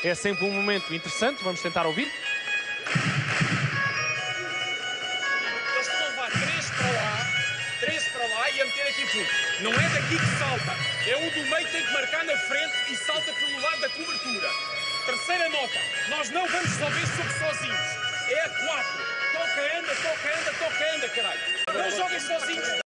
É sempre um momento interessante, vamos tentar ouvir. Eles estão a levar 3 para lá e a meter aqui tudo. Não é daqui que salta. É o do meio que tem que marcar na frente e salta pelo lado da cobertura. Terceira nota. Nós não vamos resolver isso sozinhos. É a 4. Toca, anda, caralho. Não joguem sozinhos.